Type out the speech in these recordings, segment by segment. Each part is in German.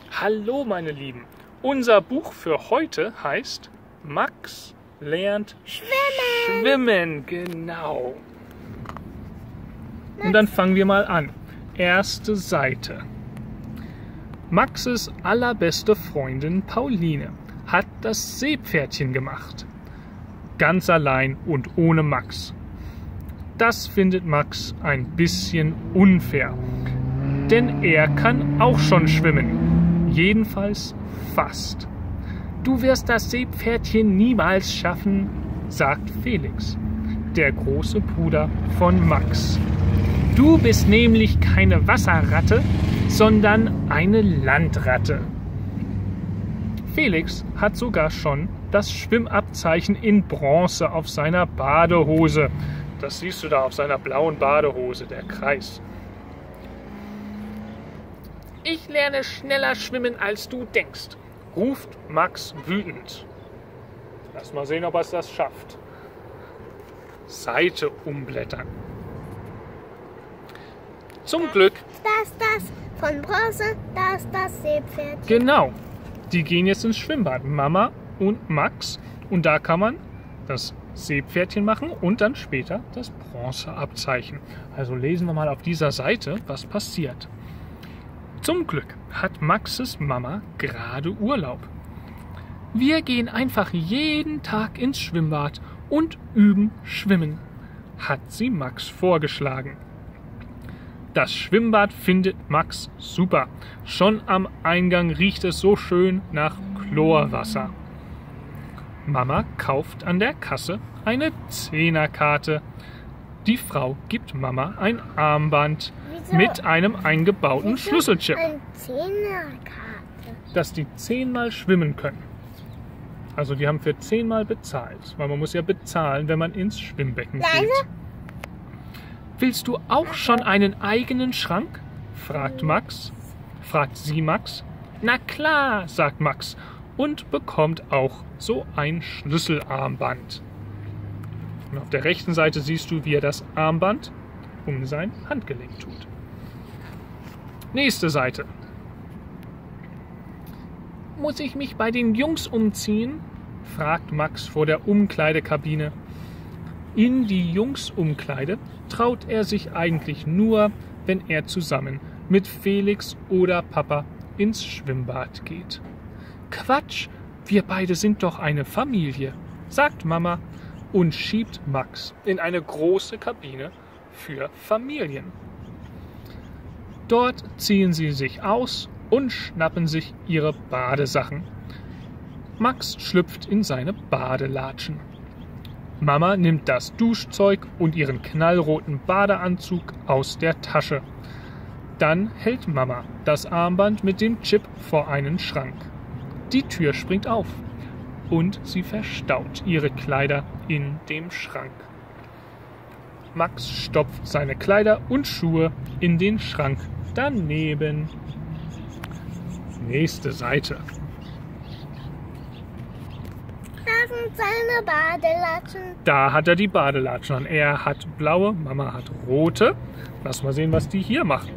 Hallo meine Lieben, unser Buch für heute heißt Max lernt Schwimmen. Genau. Und dann fangen wir mal an. Erste Seite. Maxes allerbeste Freundin Pauline hat das Seepferdchen gemacht. Ganz allein und ohne Max. Das findet Max ein bisschen unfair, denn er kann auch schon schwimmen. Jedenfalls fast. Du wirst das Seepferdchen niemals schaffen, sagt Felix, der große Bruder von Max. Du bist nämlich keine Wasserratte, sondern eine Landratte. Felix hat sogar schon das Schwimmabzeichen in Bronze auf seiner Badehose. Das siehst du da auf seiner blauen Badehose, der Kreis. Ich lerne schneller schwimmen, als du denkst, ruft Max wütend. Lass mal sehen, ob er das schafft. Seite umblättern. Zum Glück. Das von Bronze, das Seepferdchen. Genau. Die gehen jetzt ins Schwimmbad, Mama und Max. Und da kann man das Seepferdchen machen und dann später das Bronzeabzeichen. Also lesen wir mal auf dieser Seite, was passiert. Zum Glück hat Maxes Mama gerade Urlaub. Wir gehen einfach jeden Tag ins Schwimmbad und üben Schwimmen, hat sie Max vorgeschlagen. Das Schwimmbad findet Max super. Schon am Eingang riecht es so schön nach Chlorwasser. Mama kauft an der Kasse eine Zehnerkarte. Die Frau gibt Mama ein Armband mit einem eingebauten Schlüsselchip, Eine Zehnerkarte. dass die 10-mal schwimmen können. Also die haben für 10-mal bezahlt, weil man muss ja bezahlen, wenn man ins Schwimmbecken geht. Willst du auch schon einen eigenen Schrank? Fragt sie Max. Na klar, sagt Max und bekommt auch so ein Schlüsselarmband. Und auf der rechten Seite siehst du, wie er das Armband um sein Handgelenk tut. Nächste Seite. Muss ich mich bei den Jungs umziehen? Fragt Max vor der Umkleidekabine. In die Jungsumkleide traut er sich eigentlich nur, wenn er zusammen mit Felix oder Papa ins Schwimmbad geht. Quatsch, wir beide sind doch eine Familie, sagt Mama und schiebt Max in eine große Kabine für Familien. Dort ziehen sie sich aus und schnappen sich ihre Badesachen. Max schlüpft in seine Badelatschen. Mama nimmt das Duschzeug und ihren knallroten Badeanzug aus der Tasche. Dann hält Mama das Armband mit dem Chip vor einen Schrank. Die Tür springt auf und sie verstaut ihre Kleider in dem Schrank. Max stopft seine Kleider und Schuhe in den Schrank daneben. Nächste Seite. Da sind seine Badelatschen. Da hat er die Badelatschen an. Er hat blaue, Mama hat rote. Lass mal sehen, was die hier machen.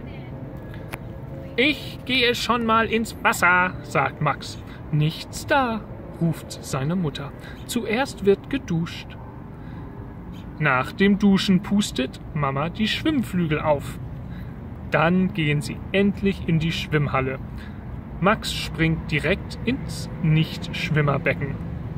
Ich gehe schon mal ins Wasser, sagt Max. Nichts da, ruft seine Mutter. Zuerst wird geduscht. Nach dem Duschen pustet Mama die Schwimmflügel auf. Dann gehen sie endlich in die Schwimmhalle. Max springt direkt ins Nicht-Schwimmerbecken.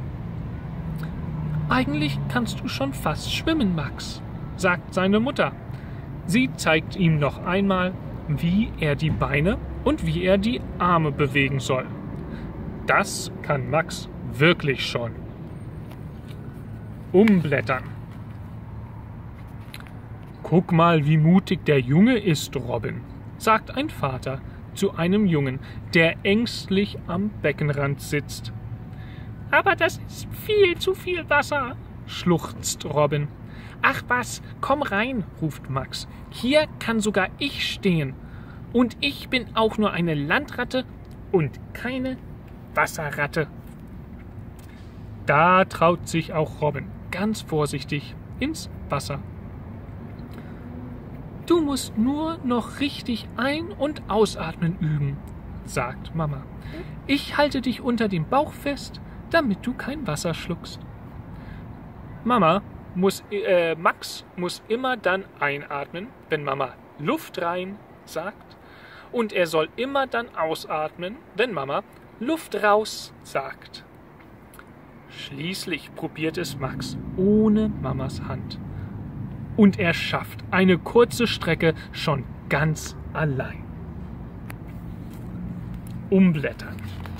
Eigentlich kannst du schon fast schwimmen, Max, sagt seine Mutter. Sie zeigt ihm noch einmal, wie er die Beine und wie er die Arme bewegen soll. Das kann Max wirklich schon. Umblättern. Guck mal, wie mutig der Junge ist, Robin, sagt ein Vater zu einem Jungen, der ängstlich am Beckenrand sitzt. Aber das ist viel zu viel Wasser, schluchzt Robin. Ach was, komm rein, ruft Max. Hier kann sogar ich stehen. Und ich bin auch nur eine Landratte und keine Wasserratte. Da traut sich auch Robin ganz vorsichtig ins Wasser. Du musst nur noch richtig ein- und ausatmen üben, sagt Mama. Ich halte dich unter dem Bauch fest, damit du kein Wasser schluckst. Max muss immer dann einatmen, wenn Mama Luft rein sagt. Und er soll immer dann ausatmen, wenn Mama Luft raus sagt. Schließlich probiert es Max ohne Mamas Hand. Und er schafft eine kurze Strecke schon ganz allein. Umblättern.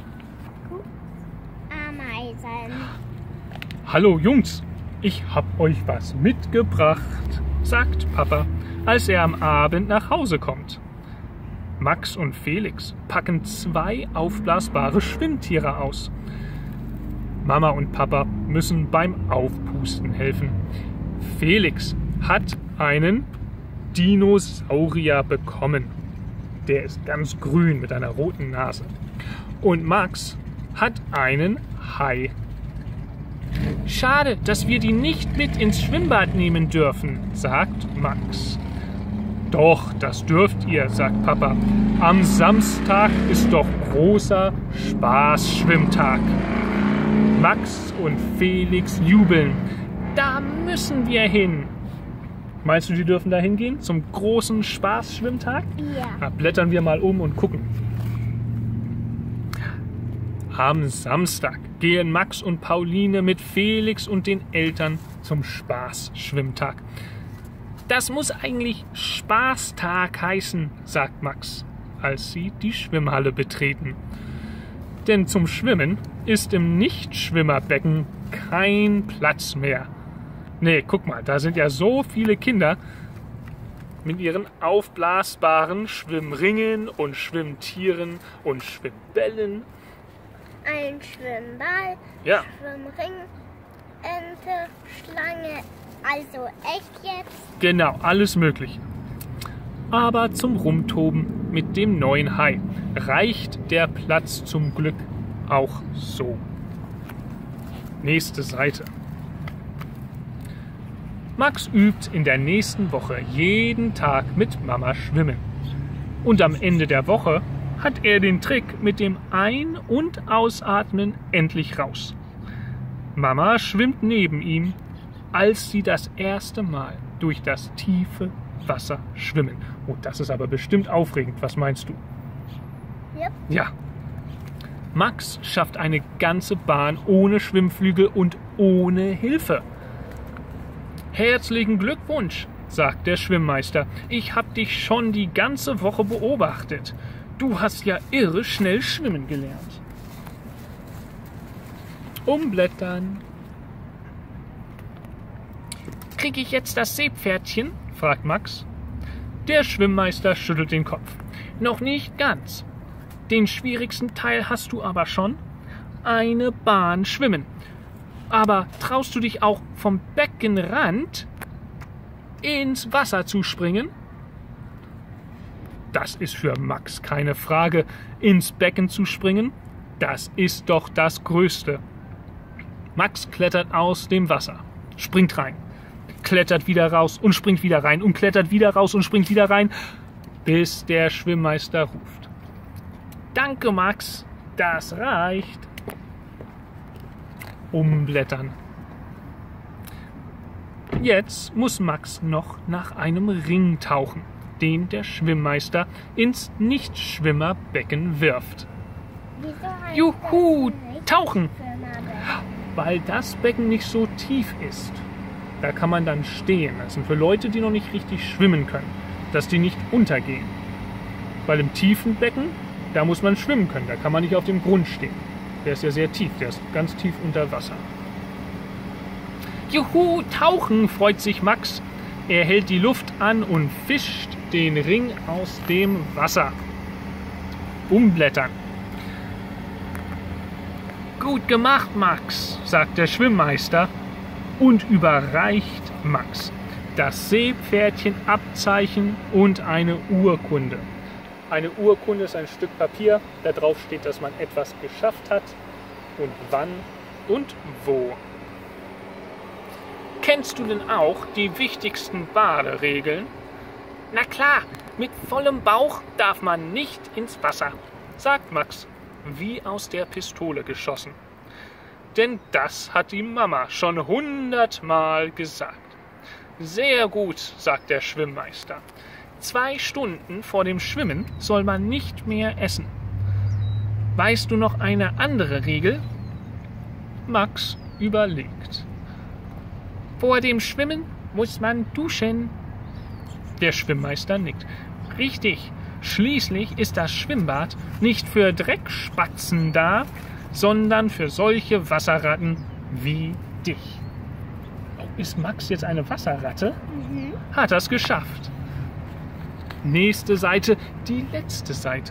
Ameisen. Hallo Jungs, ich hab euch was mitgebracht, sagt Papa, als er am Abend nach Hause kommt. Max und Felix packen 2 aufblasbare Schwimmtiere aus. Mama und Papa müssen beim Aufpusten helfen. Felix hat einen Dinosaurier bekommen. Der ist ganz grün mit einer roten Nase. Und Max hat einen Hai. Schade, dass wir die nicht mit ins Schwimmbad nehmen dürfen, sagt Max. Doch, das dürft ihr, sagt Papa. Am Samstag ist doch großer Spaßschwimmtag. Max und Felix jubeln. Da müssen wir hin. Meinst du, die dürfen da hingehen zum großen Spaßschwimmtag? Ja. Na, blättern wir mal um und gucken. Am Samstag gehen Max und Pauline mit Felix und den Eltern zum Spaßschwimmtag. Das muss eigentlich Spaßtag heißen, sagt Max, als sie die Schwimmhalle betreten. Denn zum Schwimmen ist im Nichtschwimmerbecken kein Platz mehr. Nee, guck mal, da sind ja so viele Kinder mit ihren aufblasbaren Schwimmringen und Schwimmtieren und Schwimmbällen. Ein Schwimmball, Ja. Schwimmring, Ente, Schlange. Also echt jetzt? Genau, alles Mögliche. Aber zum Rumtoben mit dem neuen Hai reicht der Platz zum Glück auch so. Nächste Seite. Max übt in der nächsten Woche jeden Tag mit Mama schwimmen. Und am Ende der Woche hat er den Trick mit dem Ein- und Ausatmen endlich raus. Mama schwimmt neben ihm, als sie das erste Mal durch das tiefe Wasser schwimmen. Oh, das ist aber bestimmt aufregend. Was meinst du? Yep. Ja. Max schafft eine ganze Bahn ohne Schwimmflügel und ohne Hilfe. Herzlichen Glückwunsch, sagt der Schwimmmeister. Ich habe dich schon die ganze Woche beobachtet. Du hast ja irre schnell schwimmen gelernt. Umblättern. Krieg ich jetzt das Seepferdchen? Fragt Max. Der Schwimmmeister schüttelt den Kopf. Noch nicht ganz. Den schwierigsten Teil hast du aber schon. Eine Bahn schwimmen. Aber traust du dich auch vom Beckenrand ins Wasser zu springen? Das ist für Max keine Frage. Ins Becken zu springen, das ist doch das Größte. Max klettert aus dem Wasser, springt rein, klettert wieder raus und springt wieder rein und klettert wieder raus und springt wieder rein, bis der Schwimmmeister ruft. Danke, Max, das reicht. Umblättern. Jetzt muss Max noch nach einem Ring tauchen, den der Schwimmmeister ins Nichtschwimmerbecken wirft. Wieso heißt Juhu, das nicht tauchen! Schwimmerbecken? Weil das Becken nicht so tief ist. Da kann man dann stehen. Das sind für Leute, die noch nicht richtig schwimmen können, dass die nicht untergehen. Weil im tiefen Becken, da muss man schwimmen können. Da kann man nicht auf dem Grund stehen. Der ist ja sehr tief. Der ist ganz tief unter Wasser. Juhu, tauchen, freut sich Max. Er hält die Luft an und fischt den Ring aus dem Wasser. Umblättern. Gut gemacht, Max, sagt der Schwimmmeister und überreicht Max das Seepferdchenabzeichen und eine Urkunde. Eine Urkunde ist ein Stück Papier, da drauf steht, dass man etwas geschafft hat und wann und wo. Kennst du denn auch die wichtigsten Baderegeln? Na klar, mit vollem Bauch darf man nicht ins Wasser. sagt Max, wie aus der Pistole geschossen. Denn das hat die Mama schon 100-mal gesagt. Sehr gut, sagt der Schwimmmeister. 2 Stunden vor dem Schwimmen soll man nicht mehr essen. Weißt du noch eine andere Regel? Max überlegt. Vor dem Schwimmen muss man duschen. Der Schwimmmeister nickt. Richtig, schließlich ist das Schwimmbad nicht für Dreckspatzen da, sondern für solche Wasserratten wie dich. Ist Max jetzt eine Wasserratte? Hat das geschafft. Nächste Seite, die letzte Seite.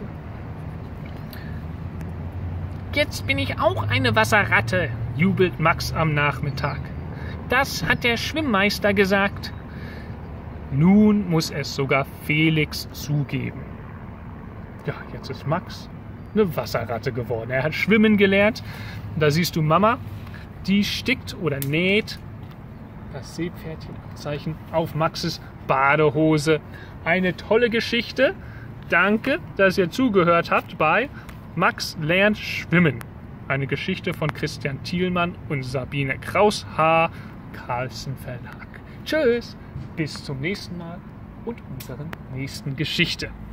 Jetzt bin ich auch eine Wasserratte, jubelt Max am Nachmittag. Das hat der Schwimmmeister gesagt. Nun muss es sogar Felix zugeben. Ja, jetzt ist Max eine Wasserratte geworden. Er hat schwimmen gelernt. Da siehst du Mama, die stickt oder näht das Seepferdchenzeichen auf Maxes Badehose. Eine tolle Geschichte. Danke, dass ihr zugehört habt bei Max lernt schwimmen. Eine Geschichte von Christian Thielmann und Sabine Kraus, Carlsen Verlag. Tschüss, bis zum nächsten Mal und unseren nächsten Geschichte.